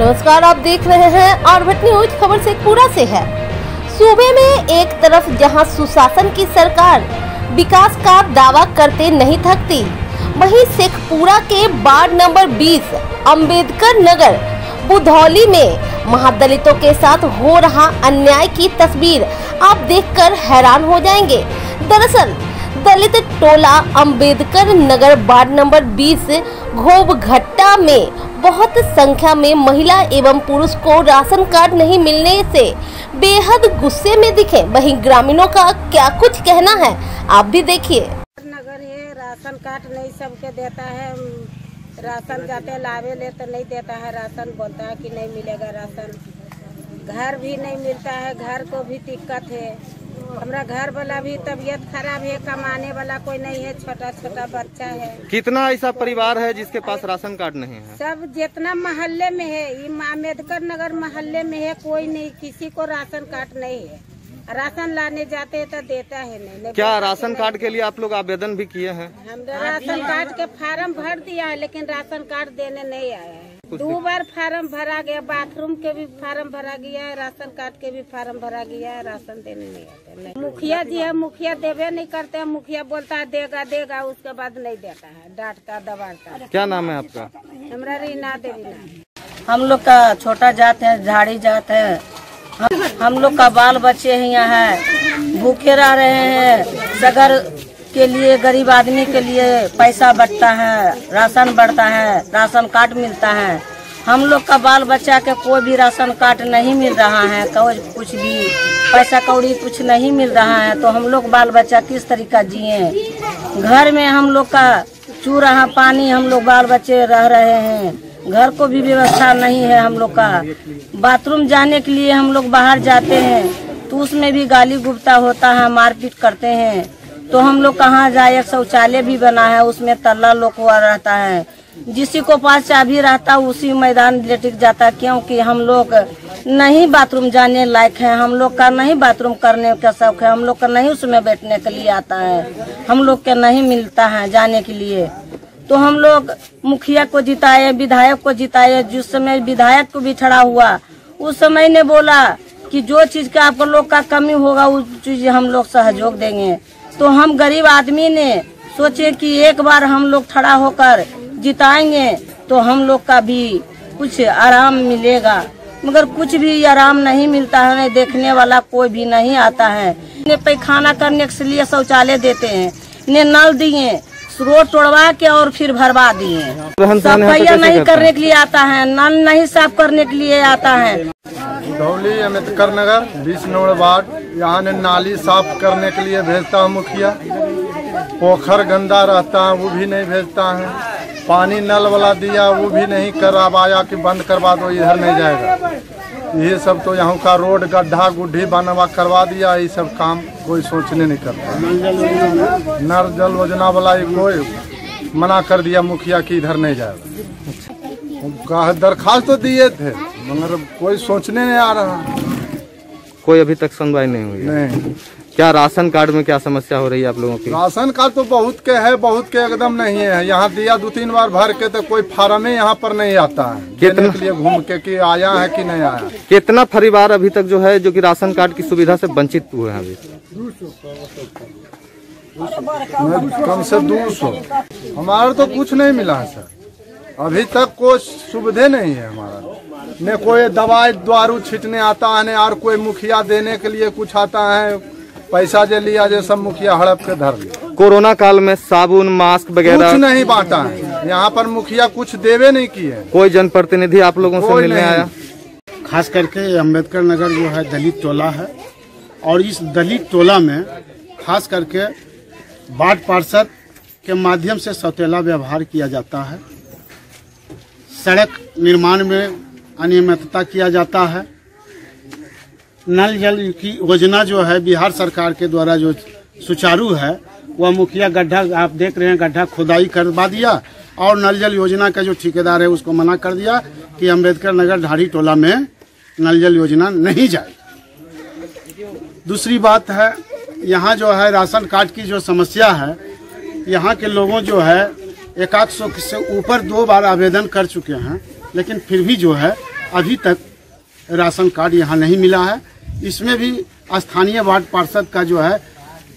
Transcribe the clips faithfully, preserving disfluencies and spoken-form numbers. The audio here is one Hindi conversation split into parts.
नमस्कार, आप देख रहे हैं आरभट न्यूज। खबर शेखपुरा से है। सूबे में एक तरफ जहां सुशासन की सरकार विकास का दावा करते नहीं थकती, वहीं शेखपुरा के वार्ड नंबर बीस अंबेडकर नगर बुधौली में महादलितों के साथ हो रहा अन्याय की तस्वीर आप देखकर हैरान हो जाएंगे। दरअसल दलित टोला अंबेडकर नगर वार्ड नंबर बीस घोबघट्टा में बहुत संख्या में महिला एवं पुरुष को राशन कार्ड नहीं मिलने से बेहद गुस्से में दिखे। वहीं ग्रामीणों का क्या कुछ कहना है, आप भी देखिए। नगर है, राशन कार्ड नहीं सबके देता है। राशन जाते लावे ले तो नहीं देता है राशन, बोलता है कि नहीं मिलेगा राशन। घर भी नहीं मिलता है, घर को भी दिक्कत है। हमारा घर वाला भी तबीयत खराब है, कमाने वाला कोई नहीं है, छोटा छोटा बच्चा है। कितना ऐसा परिवार है जिसके पास राशन कार्ड नहीं है? सब जितना मोहल्ले में है, ये अम्बेडकर नगर मोहल्ले में है, कोई नहीं, किसी को राशन कार्ड नहीं है। राशन लाने जाते हैं तो देता है नहीं, नहीं क्या राशन कार्ड के लिए आप लोग आवेदन भी किए हैं? हमने राशन कार्ड के फार्म भर दिया है, लेकिन राशन कार्ड देने नहीं आया है। दो बार फार्म भरा गया, बाथरूम के भी फार्म भरा गया है, राशन कार्ड के भी फार्म भरा गया है, राशन देने नहीं आते। नहीं। मुखिया जी है, मुखिया देवे नहीं करते हैं। मुखिया बोलता है देगा देगा, उसके बाद नहीं देता है, डांटता दबाता। क्या नाम है आपका? हमारा रीना देवी नाम। हम लोग का छोटा जात है, झाड़ी जात है। हम, हम लोग का बाल बच्चे ही यहाँ है, भूखे रह रहे हैं। सगर के लिए गरीब आदमी के लिए पैसा बढ़ता है, राशन बढ़ता है, राशन कार्ड मिलता है। हम लोग का बाल बच्चा के कोई भी राशन कार्ड नहीं मिल रहा है, कोई कुछ भी पैसा कौड़ी कुछ नहीं मिल रहा है। तो हम लोग बाल बच्चा किस तरीका जिए? घर में हम लोग का चूल्हा पानी हम लोग बाल बच्चे रह रहे हैं, घर को भी व्यवस्था नहीं है। हम लोग का बाथरूम जाने के लिए हम लोग बाहर जाते हैं तो उसमें भी गाली गुप्ता होता है, मारपीट करते हैं। तो हम लोग कहाँ जाए? एक शौचालय भी बना है, उसमें तल्ला लोग हुआ रहता है। जिसी को पास चाबी रहता उसी मैदान लेटिक जाता, क्योंकि हम लोग नहीं बाथरूम जाने लायक है। हम लोग का नहीं बाथरूम करने का शौक है, हम लोग का नहीं उसमें बैठने के लिए आता है, हम लोग के नहीं मिलता है जाने के लिए। तो हम लोग मुखिया को जिताए, विधायक को जिताए। जिस समय विधायक को भी खड़ा हुआ, उस समय ने बोला कि जो चीज का आप लोग का कमी होगा उस चीज हम लोग सहयोग देंगे। तो हम गरीब आदमी ने सोचे कि एक बार हम लोग खड़ा होकर जिताएंगे तो हम लोग का भी कुछ आराम मिलेगा, मगर कुछ भी आराम नहीं मिलता है। देखने वाला कोई भी नहीं आता है। ने पैखाना करने के लिए शौचालय देते हैं, ने नल दिए, रोड तोड़वा के और फिर भरवा दिए। सफाइया नहीं करने के लिए आता है, नल नहीं साफ करने के लिए आता है। बुधौली अंबेडकर नगर बीस नंबर वार्ड, यहाँ ने नाली साफ करने के लिए भेजता है मुखिया। पोखर गंदा रहता है, वो भी नहीं भेजता है। पानी नल वाला दिया, वो भी नहीं करवाया कि बंद करवा दो, इधर नहीं जाएगा। ये सब तो यहाँ का रोड गड्ढा गुड्ढी बनवा करवा दिया। ये सब काम कोई सोचने नहीं करता। नल जल योजना वाला कोई मना कर दिया मुखिया कि इधर नहीं जाएगा। दरखास्त तो दिए थे, मगर कोई सोचने नहीं आ रहा। कोई अभी तक सुनवाई नहीं हुई? नहीं। क्या राशन कार्ड में क्या समस्या हो रही है आप लोगों की? राशन कार्ड तो बहुत के है, बहुत के एकदम नहीं है। यहाँ दिया दो तीन बार भर के, तो कोई फार्म यहाँ पर नहीं आता है कितना के लिए घूम के कि आया है कि नहीं आया। कितना परिवार अभी तक जो है जो कि राशन कार्ड की सुविधा से वंचित हुए हैं? अभी कम से दो सौ। हमारा तो कुछ नहीं मिला है सर, अभी तक कोई सुविधा नहीं है हमारा। न कोई दवाई दारू छीटने आता है, न और कोई मुखिया देने के लिए कुछ आता है। पैसा जे लिया जे सब मुखिया हड़प के धर लिया। कोरोना काल में साबुन मास्क वगैरह कुछ नहीं बांटा है यहाँ पर, मुखिया कुछ देवे नहीं किए। कोई जनप्रतिनिधि आप लोगों से मिलने आया? खास करके अंबेडकर नगर जो है दलित टोला है, और इस दलित टोला में खास करके वार्ड पार्षद के माध्यम से सौतेला व्यवहार किया जाता है। सड़क निर्माण में अनियमितता किया जाता है। नल जल की योजना जो है बिहार सरकार के द्वारा जो सुचारू है, वह मुखिया गड्ढा आप देख रहे हैं, गड्ढा खुदाई करवा दिया, और नल जल योजना का जो ठेकेदार है उसको मना कर दिया कि अंबेडकर नगर ढाड़ी टोला में नल जल योजना नहीं जाए। दूसरी बात है, यहाँ जो है राशन कार्ड की जो समस्या है, यहाँ के लोगों जो है एक आध सौ से ऊपर दो बार आवेदन कर चुके हैं, लेकिन फिर भी जो है अभी तक राशन कार्ड यहाँ नहीं मिला है। इसमें भी स्थानीय वार्ड पार्षद का जो है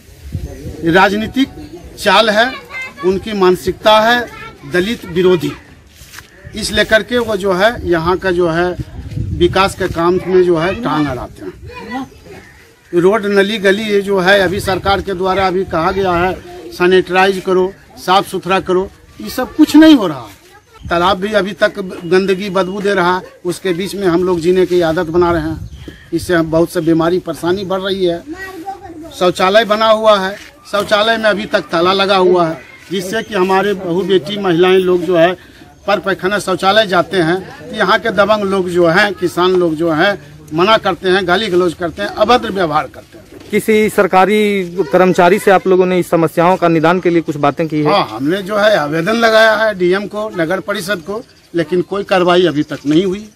राजनीतिक चाल है, उनकी मानसिकता है दलित विरोधी। इस लेकर के वो जो है यहाँ का जो है विकास के काम में जो है टांग अड़ाते हैं। रोड नली गली ये जो है अभी सरकार के द्वारा अभी कहा गया है सैनिटाइज करो, साफ सुथरा करो, ये सब कुछ नहीं हो रहा। तालाब भी अभी तक गंदगी बदबू दे रहा है, उसके बीच में हम लोग जीने की आदत बना रहे हैं। इससे हम बहुत से बीमारी परेशानी बढ़ रही है। शौचालय बना हुआ है, शौचालय में अभी तक ताला लगा हुआ है, जिससे कि हमारे बहू बेटी महिलाएं लोग जो है पर पैखाना शौचालय जाते हैं तो यहाँ के दबंग लोग जो हैं, किसान लोग जो हैं मना करते हैं, गाली गलौज करते हैं, अभद्र व्यवहार करते हैं। किसी सरकारी कर्मचारी से आप लोगों ने इस समस्याओं का निदान के लिए कुछ बातें की है? हाँ, हमने जो है आवेदन लगाया है डीएम को, नगर परिषद को, लेकिन कोई कार्रवाई अभी तक नहीं हुई।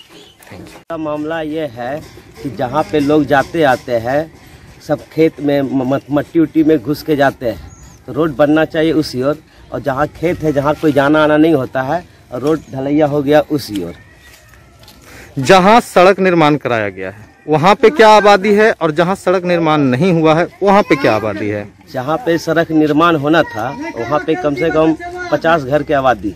मामला ये है कि जहाँ पे लोग जाते आते हैं सब खेत में मट्टी उट्टी में घुस के जाते हैं, तो रोड बनना चाहिए उसी ओर, और जहाँ खेत है जहाँ कोई जाना आना नहीं होता है और रोड ढलैया हो गया उसी ओर। जहाँ सड़क निर्माण कराया गया है वहाँ पे क्या आबादी है, और जहाँ सड़क निर्माण नहीं हुआ है वहाँ पे क्या आबादी है? जहाँ पे सड़क निर्माण होना था वहाँ पे कम से कम पचास घर की आबादी,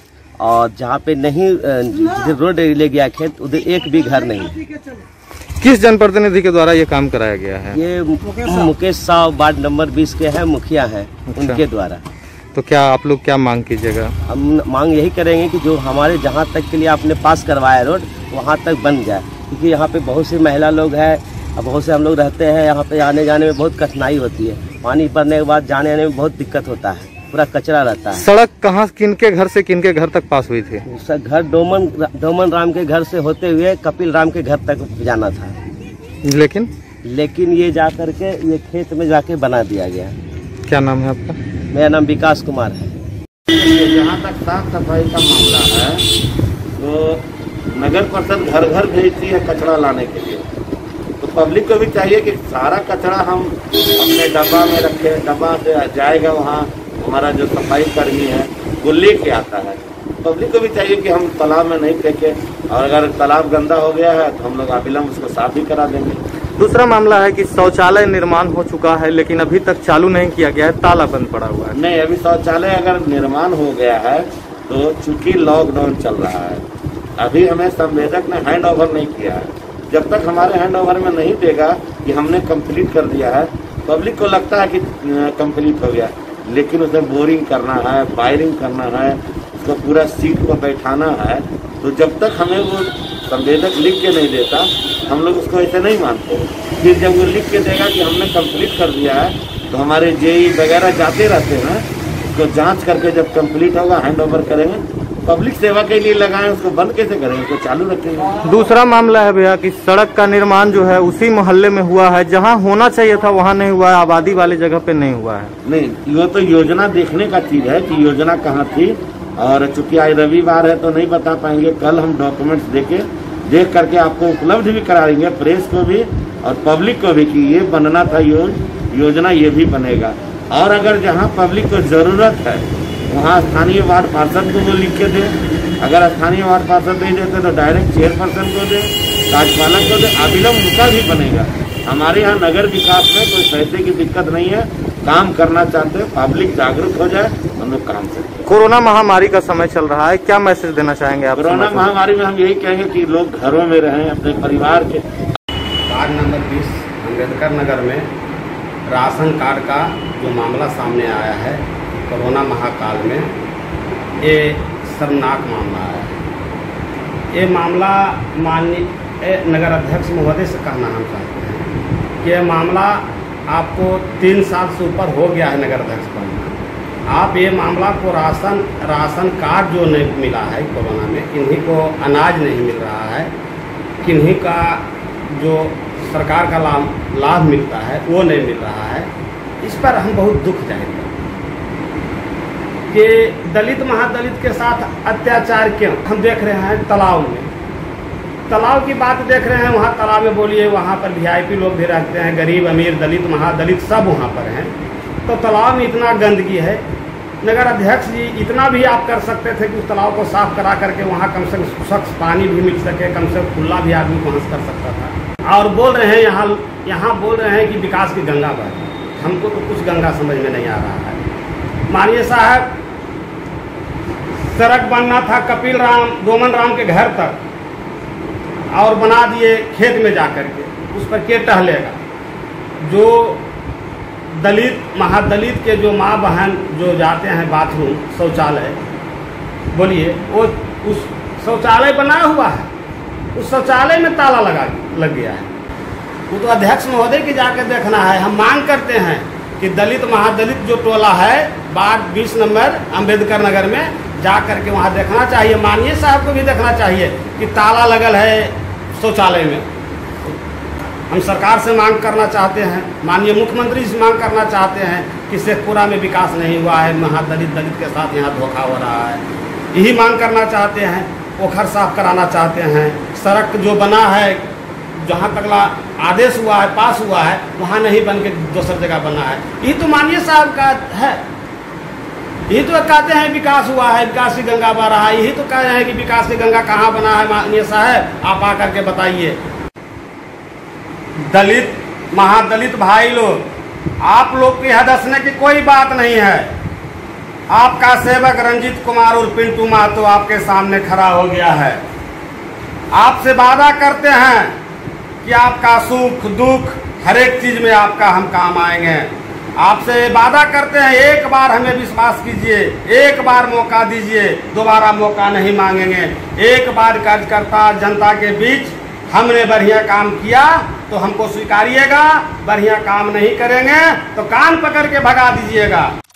और जहाँ पे नहीं जिधर रोड ले गया खेत उधर एक भी घर नहीं। किस जनप्रतिनिधि के द्वारा ये काम कराया गया है? ये मुकेश साहब वार्ड नंबर बीस के हैं, मुखिया हैं, उनके द्वारा। तो क्या आप लोग क्या मांग कीजिएगा? हम मांग यही करेंगे कि जो हमारे जहाँ तक के लिए आपने पास करवाया रोड वहाँ तक बन जाए, क्योंकि यहाँ पे बहुत सी महिला लोग हैं और बहुत से हम लोग रहते हैं। यहाँ पे आने जाने में बहुत कठिनाई होती है, पानी पड़ने के बाद जाने आने में बहुत दिक्कत होता है, पूरा कचरा रहता है। सड़क कहाँ किनके घर से किनके घर तक पास हुई थी? घर डोमन डोमन राम के घर से होते हुए कपिल राम के घर तक जाना था, लेकिन लेकिन ये जा करके ये खेत में जाके बना दिया गया। क्या नाम है आपका? मेरा नाम विकास कुमार है। जहाँ तक साफ सफाई का मामला है तो नगर परिषद घर घर भेजती है कचरा लाने के लिए, तो पब्लिक को भी चाहिए कि सारा कचरा हम अपने डब्बा में रखें, डब्बा से जाएगा वहाँ हमारा जो सफाई कर्मी है वो लेके आता है। पब्लिक को भी चाहिए कि हम तालाब में नहीं फेंकें, और अगर तालाब गंदा हो गया है तो हम लोग अविलंब उसको साफ भी करा देंगे। दूसरा मामला है कि शौचालय निर्माण हो चुका है लेकिन अभी तक चालू नहीं किया गया है, ताला बंद पड़ा हुआ है। नहीं, अभी शौचालय अगर निर्माण हो गया है तो चूंकि लॉकडाउन चल रहा है, अभी हमें संवेदक ने हैंड ओवर नहीं किया है। जब तक हमारे हैंड ओवर में नहीं देगा कि हमने कंप्लीट कर दिया है, पब्लिक को लगता है कि कंप्लीट हो गया, लेकिन उसमें बोरिंग करना है, वायरिंग करना है, उसको पूरा सीट को बैठाना है। तो जब तक हमें वो संवेदक लिख के नहीं देता हम लोग उसको ऐसे नहीं मानते। फिर जब वो लिख के देगा कि हमने कंप्लीट कर दिया है तो हमारे जेई वगैरह जाते रहते हैं, उसको जांच करके जब कंप्लीट होगा हैंड ओवर करेंगे। पब्लिक सेवा के लिए लगाएं, उसको बंद कैसे करेंगे, उसको चालू रखेंगे। दूसरा मामला है भैया कि सड़क का निर्माण जो है उसी मोहल्ले में हुआ है, जहाँ होना चाहिए था वहाँ नहीं हुआ है, आबादी वाले जगह पे नहीं हुआ है। नहीं, वो तो योजना देखने का चीज है कि योजना कहाँ थी, और चूंकि आज रविवार है तो नहीं बता पाएंगे। कल हम डॉक्यूमेंट्स देके देख करके आपको उपलब्ध भी करा देंगे, प्रेस को भी और पब्लिक को भी, कि ये बनना था यो, योजना ये भी बनेगा। और अगर जहाँ पब्लिक को जरूरत है वहाँ स्थानीय वार्ड पार्षद को वो लिख के दे, अगर स्थानीय वार्ड पार्षद नहीं देते तो डायरेक्ट चेयरपर्सन को दे, कार्यपालक को दे, अविलंब उनका भी बनेगा। हमारे यहाँ नगर विकास में कोई पैसे की दिक्कत नहीं है, काम करना चाहते हैं, पब्लिक जागरूक हो जाए, हम लोग काम सकते हैं। कोरोना महामारी का समय चल रहा है, क्या मैसेज देना चाहेंगे आप? कोरोना महामारी में हम यही कहेंगे कि लोग घरों में रहें, अपने परिवार के। वार्ड नंबर बीस अम्बेडकर नगर में राशन कार्ड का जो मामला सामने आया है कोरोना महाकाल में, ये शर्मनाक मामला है। ये मामला माननीय नगर अध्यक्ष महोदय से कहना हम चाहते हैं कि ये मामला आपको तीन साल से ऊपर हो गया है नगर अध्यक्ष बनना। आप ये मामला को राशन राशन कार्ड जो नहीं मिला है कोरोना में, किन्हीं को अनाज नहीं मिल रहा है, किन्हीं का जो सरकार का लाभ लाभ मिलता है वो नहीं मिल रहा है, इस पर हम बहुत दुख जाहिर करते हैं कि दलित महादलित के साथ अत्याचार क्यों हम देख रहे हैं। तालाब में तालाब की बात देख रहे हैं, वहाँ तालाब में बोलिए वहाँ पर वीआईपी लोग भी रहते हैं, गरीब अमीर दलित महादलित सब वहाँ पर हैं। तो तालाब में इतना गंदगी है नगर अध्यक्ष जी इतना भी आप कर सकते थे कि उस तालाब को साफ करा करके वहाँ कम से कम स्वच्छ पानी भी मिल सके, कम से कम खुला भी आदमी पहुँच कर सकता था। और बोल रहे हैं यहाँ यहाँ बोल रहे हैं कि विकास की गंगा बह, हमको तो कुछ गंगा समझ में नहीं आ रहा है। मानिए साहब, सड़क बनना था कपिल राम डोमन राम के घर तक और बना दिए खेत में जाकर के, उस पर के टहलेगा। जो दलित महादलित के जो माँ बहन जो जाते हैं बाथरूम शौचालय, बोलिए वो उस शौचालय बना हुआ है, उस शौचालय में ताला लगा लग गया है। वो तो अध्यक्ष महोदय की जाकर देखना है। हम मांग करते हैं कि दलित महादलित जो टोला है वार्ड बीस नंबर अंबेडकर नगर में जा करके वहाँ देखना चाहिए। माननीय साहब को भी देखना चाहिए कि ताला लगल है शौचालय में। हम सरकार से मांग करना चाहते हैं, माननीय मुख्यमंत्री से मांग करना चाहते हैं कि शेखपुरा में विकास नहीं हुआ है, महादलित दलित के साथ यहाँ धोखा हो रहा है। यही मांग करना चाहते हैं। पोखर साफ कराना चाहते हैं। सड़क जो बना है, जहाँ तकला आदेश हुआ है, पास हुआ है, वहाँ नहीं बन के दूसरी जगह बना है। यही तो माननीय साहब का है। यही तो कहते हैं विकास हुआ है, विकास की गंगा बह रहा है। यही तो कह रहे हैं कि विकास की गंगा कहाँ बना है। माननीय साहब, आप आकर के बताइए। दलित महादलित भाई लोग, आप लोग की हदसने की कोई बात नहीं है। आपका सेवक रंजीत कुमार और पिंटू महतो आपके सामने खड़ा हो गया है। आपसे वादा करते हैं कि आपका सुख दुख हर एक चीज में आपका हम काम आएंगे। आपसे वादा करते हैं, एक बार हमें विश्वास कीजिए, एक बार मौका दीजिए, दोबारा मौका नहीं मांगेंगे। एक बार कार्यकर्ता जनता के बीच हमने बढ़िया काम किया तो हमको स्वीकारिएगा, बढ़िया काम नहीं करेंगे तो कान पकड़ के भगा दीजिएगा।